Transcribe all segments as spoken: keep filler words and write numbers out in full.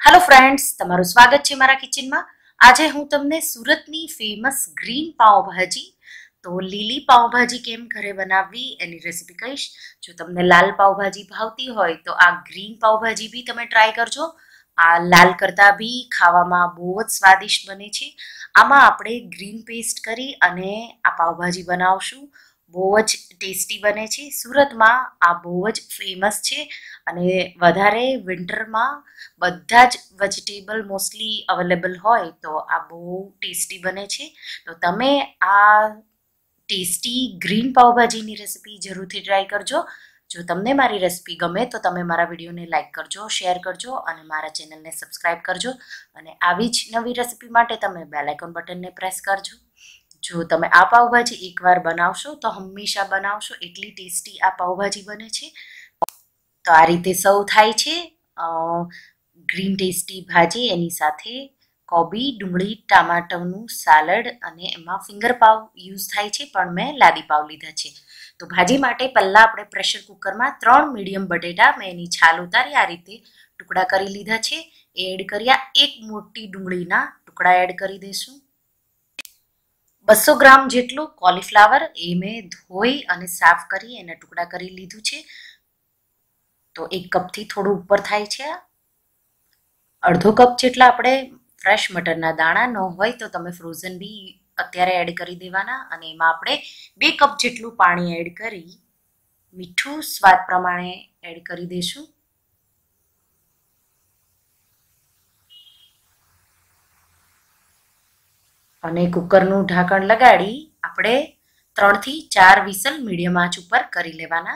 Hello friends, તમારું સ્વાગત છે મારા કિચનમાં। આજે હું તમને સુરતની ફેમસ ગ્રીન પાવભાજી તો લીલી પાવભાજી કેમ ઘરે બનાવવી એની રેસિપી કહીશ। જો તમને લાલ પાવભાજી ભાવતી હોય તો આ ગ્રીન પાવભાજી બી તમે ટ્રાય કરજો। આ લાલ કરતા બી ખાવામાં બહુ જ સ્વાદિષ્ટ બને છે। આમાં આપણે ગ્રીન પેસ્ટ કરી અને આ પાવભાજી બનાવશું। બહુ જ ટેસ્ટી બને છે। સુરતમાં આ બહુ જ ફેમસ છે અને વધારે વિન્ટરમાં બધા જ વેજીટેબલ મોસ્ટલી અવેલેબલ હોય તો આ બહુ ટેસ્ટી બને છે। તો તમે આ ટેસ્ટી ગ્રીન પાવભાજીની રેસિપી જરૂરથી ટ્રાય કરજો। જો તમને મારી રેસિપી ગમે તો તમે મારા વિડીયોને લાઇક કરજો, શેર કરજો અને મારા ચેનલને સબસ્ક્રાઈબ કરજો અને આવી જ નવી રેસિપી માટે તમે બેલ આઇકોન બટનને પ્રેસ કરજો। જો તમે આ પાવભાજી એકવાર બનાવશો તો હંમેશા બનાવશો, એટલી ટેસ્ટી આ પાવભાજી બને છે। તો આ રીતે સર્વ થાય છે ગ્રીન ટેસ્ટી ભાજી, એની સાથે કોબી, ડુંગળી, ટામાટરનું સાલડ અને એમાં ફિંગર પાવ યુઝ થાય છે, પણ મેં લાદી પાવ લીધા છે। તો ભાજી માટે પહેલાં આપણે પ્રેશર કુકરમાં ત્રણ મીડિયમ બટેટા મેં એની છાલ ઉતારી આ રીતે ટુકડા કરી લીધા છે, એ એડ કર્યા। એક મોટી ડુંગળીના ટુકડા એડ કરી દઈશું। બસો ગ્રામ જેટલું કોલીફ્લાવર એ મેં ધોઈ અને સાફ કરી એને ટુકડા કરી લીધું છે। તો એક કપથી થોડું ઉપર થાય છે। અડધો કપ જેટલા આપણે ફ્રેશ મટરના દાણા ન હોય તો તમે ફ્રોઝન બી અત્યારે એડ કરી દેવાના અને એમાં આપણે બે કપ જેટલું પાણી એડ કરી મીઠું સ્વાદ પ્રમાણે એડ કરી દઈશું। અને કુકરનું ઢાંકણ લગાડી આપણે ત્રણથી ચાર વિસલ મીડિયમ આંચ ઉપર કરી લેવાના।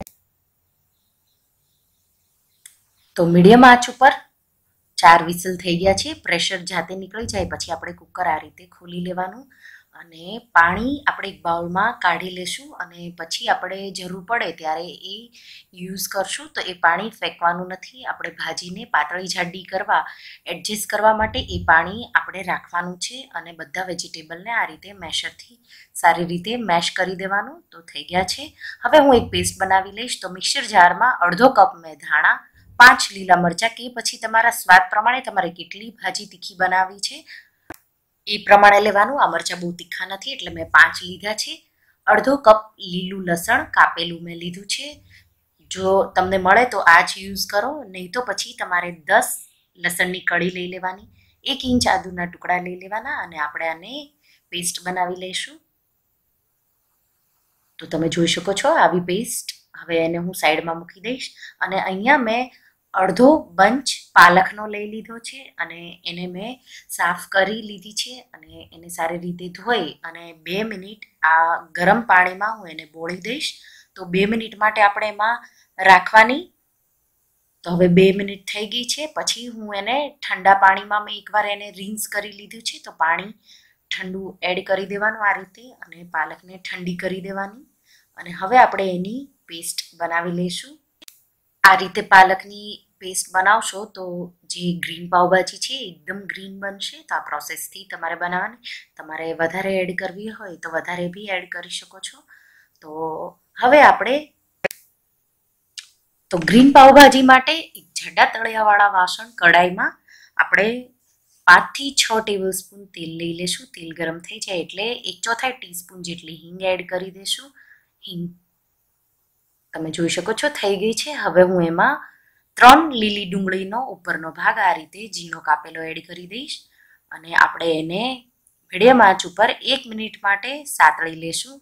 તો મીડિયમ આંચ ઉપર ચાર વિસલ થઈ ગયા છે, પ્રેશર જાતે નીકળી જાય પછી આપણે કુકર આ રીતે ખોલી લેવાનું અને પાણી આપણે એક બાઉલમાં કાઢી લેશું અને પછી આપણે જરૂર પડે ત્યારે એ યુઝ કરશું। તો એ પાણી ફેંકવાનું નથી, આપણે ભાજીને પાતળી જાડી કરવા એડજસ્ટ કરવા માટે એ પાણી આપણે રાખવાનું છે અને બધા વેજીટેબલને આ રીતે મેશરથી સારી રીતે મેશ કરી દેવાનું। તો થઈ ગયા છે। હવે હું એક પેસ્ટ બનાવી લઈશ। તો મિક્સર જારમાં અડધો કપ મેં ધાણા, પાંચ લીલા મરચાં કે પછી તમારા સ્વાદ પ્રમાણે તમારે કેટલી ભાજી તીખી બનાવવી છે એ પ્રમાણે લેવાનું। આ મરચાં બહુ તીખા નથી એટલે મેં પાંચ લીધા છે। અડધો કપ લીલું લસણ કાપેલું મેં લીધું છે। જો તમને મળે તો આ જ યુઝ કરો, નહીં તો પછી તમારે દસ લસણની કળી લઈ લેવાની, એક ઇંચ આદુના ટુકડા લઈ લેવાના અને આપણે આને પેસ્ટ બનાવી લઈશું। તો તમે જોઈ શકો છો આવી પેસ્ટ। હવે એને હું સાઈડમાં મૂકી દઈશ અને અહીંયા મેં અડધો બંચ પાલકનો લઈ લીધો છે અને એને મેં સાફ કરી લીધી છે અને એને સારી રીતે ધોઈ અને બે મિનિટ આ ગરમ પાણીમાં હું એને બોળી દઈશ। તો બે મિનિટ માટે આપણે એમાં રાખવાની। તો હવે બે મિનિટ થઈ ગઈ છે, પછી હું એને ઠંડા પાણીમાં મેં એકવાર એને રિન્સ કરી લીધું છે। તો પાણી ઠંડુ એડ કરી દેવાનું આ રીતે અને પાલકને ઠંડી કરી દેવાની અને હવે આપણે એની પેસ્ટ બનાવી લઈશું। આ રીતે પાલકની પેસ્ટ બનાવશો તો જે ગ્રીન પાવભાજી છે એકદમ ગ્રીન બનશે। તો આ પ્રોસેસથી તમારે બનાવવાની, તમારે વધારે એડ કરવી હોય તો વધારે બી એડ કરી શકો છો। તો હવે આપણે તો ગ્રીન પાવભાજી માટે એક જાડા તળિયાવાળા વાસણ કડાઈમાં આપણે પાંચથી છ ટેબલ સ્પૂન તેલ લઈ લેશું। તેલ ગરમ થઈ જાય એટલે એક ચોથાઈ ટીસ્પૂન જેટલી હિંગ એડ કરી દઈશું। હિંગ તમે જોઈ શકો છો થઈ ગઈ છે। હવે હું એમાં ત્રણ લીલી ડુંગળીનો ઉપરનો ભાગ આ રીતે ઝીણો કાપેલો એડ કરી દઈશ અને આપણે એને મીડિયમ આંચ ઉપર એક મિનિટ માટે સાતળી લેશું।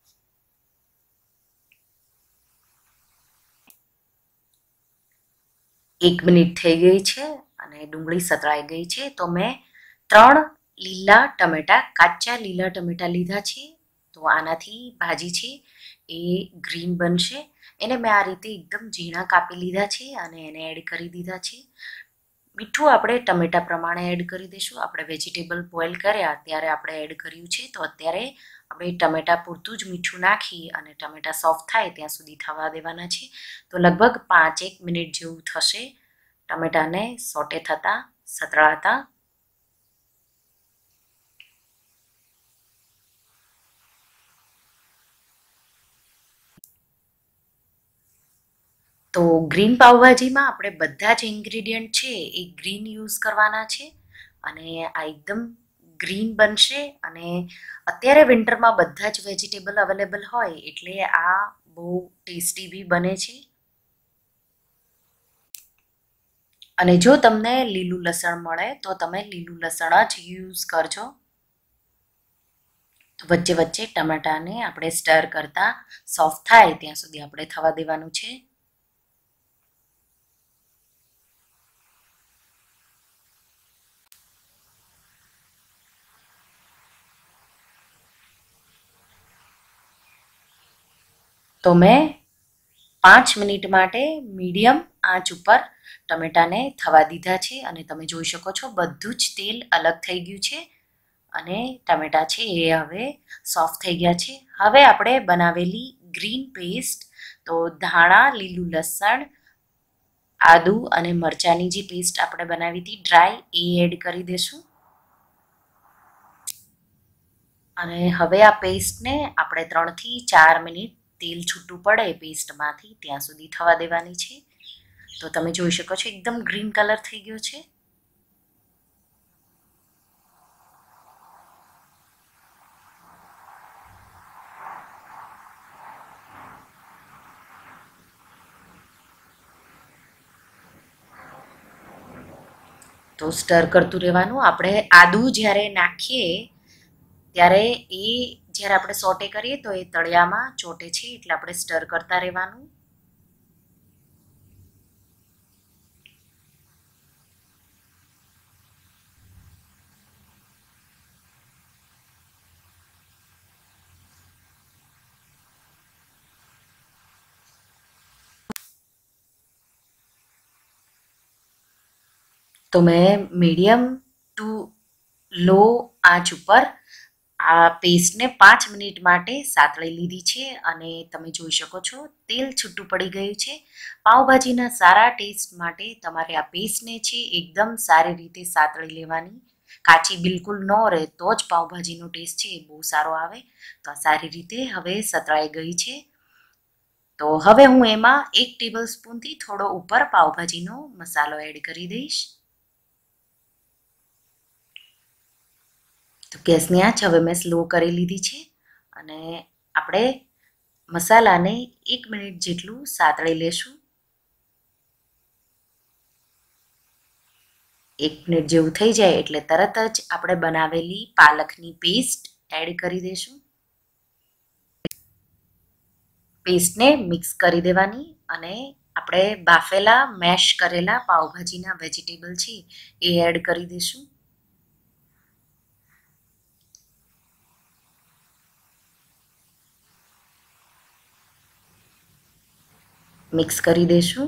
એક મિનિટ થઈ ગઈ છે અને ડુંગળી સતળાઈ ગઈ છે। તો મેં ત્રણ લીલા ટમેટા, કાચા લીલા ટમેટા લીધા છે। તો આનાથી ભાજી છે એ ગ્રીન બનશે। એને મેં આ રીતે એકદમ ઝીણા કાપી લીધા છે અને એને એડ કરી દીધા છે। મીઠું આપણે ટમેટા પ્રમાણે એડ કરી દઈશું। આપણે વેજીટેબલ બોઇલ કર્યા ત્યારે આપણે એડ કર્યું છે, તો અત્યારે આપણે ટમેટા પૂરતું જ મીઠું નાખી અને ટમેટા સોફ્ટ થાય ત્યાં સુધી થવા દેવાના છે। તો લગભગ પાંચ એક મિનિટ જેવું થશે ટમેટાને સોટે થતાં સતળાતા। તો ગ્રીન પાવભાજીમાં આપણે બધા જ ઇન્ગ્રીડિયન્ટ છે એ ગ્રીન યુઝ કરવાના છે અને આ એકદમ ગ્રીન બનશે. અને અત્યારે વિન્ટરમાં બધા જ વેજીટેબલ અવેલેબલ હોય એટલે આ બહુ ટેસ્ટી બી બને છે. અને જો તમને લીલું લસણ મળે તો તમે લીલું લસણ જ યુઝ કરજો. તો વચ્ચે વચ્ચે ટમાટાને આપણે સ્ટર કરતા સોફ્ટ થાય ત્યાં સુધી આપણે થવા દેવાનું છે. તો મેં પાંચ મિનિટ માટે મીડિયમ આંચ ઉપર ટમેટાને થવા દીધા છે અને તમે જોઈ શકો છો બધું જ તેલ અલગ થઈ ગયું છે અને ટમેટા છે એ હવે સોફ્ટ થઈ ગયા છે. હવે આપણે બનાવેલી ગ્રીન પેસ્ટ, તો ધાણા, લીલું લસણ, આદુ અને મરચાંની જે પેસ્ટ આપણે બનાવી હતી ડ્રાય, એ એડ કરી દઈશું. અને હવે આ પેસ્ટને આપણે ત્રણથી ચાર મિનિટ તેલ છૂટું પડે પેસ્ટમાંથી ત્યાં સુધી થવા દેવાની છે. તો તમે જોઈ શકો છો એકદમ ગ્રીન કલર થઈ ગયો છે. તો સ્ટર કરતું રહેવાનું. આપણે આદુ જ્યારે નાખીએ ત્યારે એ જ્યારે આપણે સોટે કરીએ તો એ તળિયામાં ચોટે છે એટલે આપણે સ્ટર કરતા રહેવાનું. તો મેં મીડિયમ ટુ લો આંચ ઉપર આ પેસ્ટને પાંચ મિનિટ માટે સાતળી લીધી છે અને તમે જોઈ શકો છો તેલ છૂટું પડી ગયું છે. પાવભાજીના સારા ટેસ્ટ માટે તમારે આ પેસ્ટને છે એકદમ સારી રીતે સાતળી લેવાની. કાચી બિલકુલ ન રહે તો જ પાવભાજીનો ટેસ્ટ છે એ બહુ સારો આવે. તો આ સારી રીતે હવે સતળાઈ ગઈ છે. તો હવે હું એમાં એક ટેબલ સ્પૂનથી થોડો ઉપર પાવભાજીનો મસાલો એડ કરી દઈશ. તો ગેસની આંચ હવે મેં સ્લો કરી લીધી છે અને આપણે મસાલાને એક મિનિટ જેટલું સાતળી લેશું. એક મિનિટ જેવું થઈ જાય એટલે તરત જ આપણે બનાવેલી પાલકની પેસ્ટ એડ કરી દઈશું. પેસ્ટને મિક્સ કરી દેવાની અને આપણે બાફેલા મેશ કરેલા પાવભાજીના વેજીટેબલ છે એ એડ કરી દઈશું. મિક્સ કરી દઈશું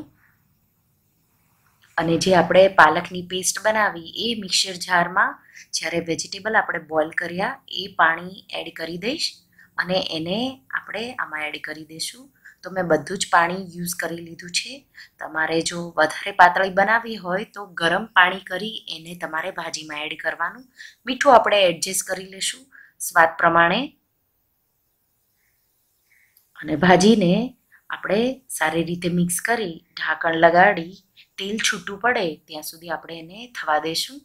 અને જે આપણે પાલકની પેસ્ટ બનાવી એ મિક્સર જારમાં જ્યારે વેજીટેબલ આપણે બોઇલ કર્યા એ પાણી એડ કરી દઈશ અને એને આપણે આમાં એડ કરી દઈશું. તો મેં બધું જ પાણી યુઝ કરી લીધું છે. તમારે જો વધારે પાતળી બનાવવી હોય તો ગરમ પાણી કરી એને તમારે ભાજીમાં એડ કરવાનું. મીઠું આપણે એડજસ્ટ કરી લઈશું સ્વાદ પ્રમાણે. અને ભાજીને આપણે સારી રીતે મિક્સ કરી ઢાંકણ લગાડી તેલ છૂટું પડે ત્યાં સુધી આપણે એને થવા દઈશું.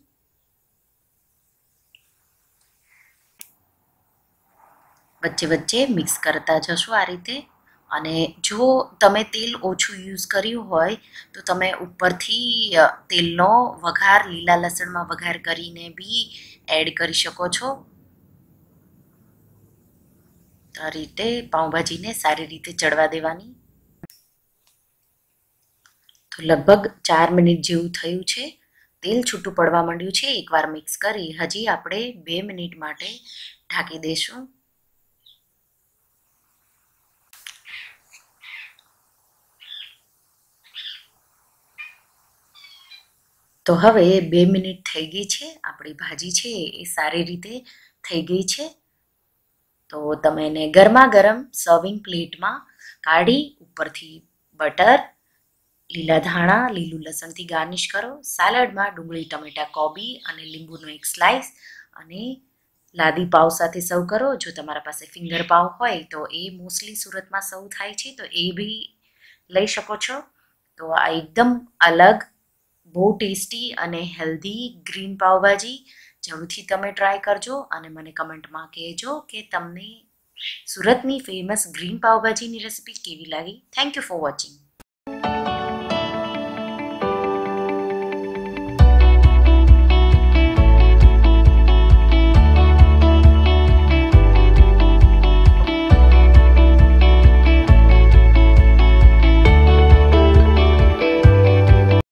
વચ્ચે વચ્ચે મિક્સ કરતા જશો આ રીતે. અને જો તમે તેલ ઓછું યુઝ કર્યું હોય તો તમે ઉપરથી તેલનો વઘાર લીલા લસણમાં વઘાર કરીને બી એડ કરી શકો છો. આ રીતે પાઉંભાજીને સારી રીતે ચડવા દેવાની. તો લગભગ ચાર મિનિટ જેવું થયું છે. તેલ છૂટું પડવા માંડ્યું છે. એકવાર મિક્સ કરી હજી આપણે બે મિનિટ માટે ઢાંકી દઈશું. તો હવે બે મિનિટ થઈ ગઈ છે. આપણી ભાજી છે એ સારી રીતે થઈ ગઈ છે. તો તમે એને ગરમા ગરમ સર્વિંગ પ્લેટમાં કાઢી ઉપરથી બટર, લીલા ધાણા, લીલું લસણથી ગાર્નિશ કરો. સાલડમાં ડુંગળી, ટમેટા, કોબી અને લીંબુનો એક સ્લાઇસ અને લાદી પાવ સાથે સર્વ કરો. જો તમારા પાસે ફિંગર પાવ હોય તો એ મોસ્ટલી સુરતમાં સર્વ થાય છે તો એ બી લઈ શકો છો. તો આ એકદમ અલગ, બહુ ટેસ્ટી અને હેલ્ધી ગ્રીન પાવભાજી જરૂરથી તમે ટ્રાય કરજો અને મને કમેન્ટમાં કહેજો કે તમને સુરતની ફેમસ ગ્રીન પાવભાજીની રેસિપી કેવી લાગી. Thank you for watching.